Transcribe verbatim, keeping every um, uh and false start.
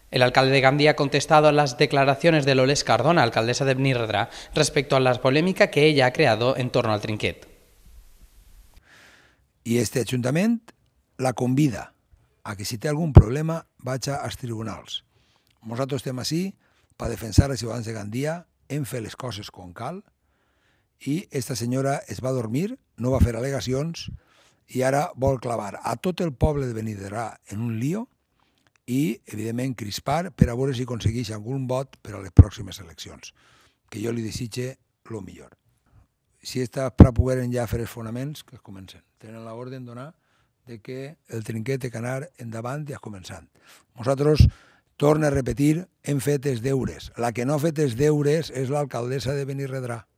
El alcalde de Gandía ha contestado a las declaraciones de Loles Cardona, alcaldesa de Benirredrà, respecto a la polémica que ella ha creado en torno al trinquet. I este Ajuntament la convida a que si té algun problema vagi als tribunals. Nosaltres estem així per defensar els ciutadans de Gandia, hem fet les coses com cal i esta senyora es va dormir, no va fer al·legacions i ara vol clavar a tot el poble de Benirredrà en un lío i, evidentment, crispar per a veure si aconsegueix algun vot per a les pròximes eleccions, que jo li desitge el millor. Si estas para pogueren ja fer els fonaments, que es comencen. Tenen l'ordre donar de que el trinquet té que anar endavant i es començant. Nosaltres, torno a repetir, hem fet els deures. La que no ha fet els deures és l'alcaldessa de Benirredrà.